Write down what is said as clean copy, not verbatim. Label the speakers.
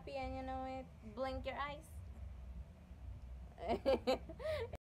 Speaker 1: happy and you know it, blink your eyes.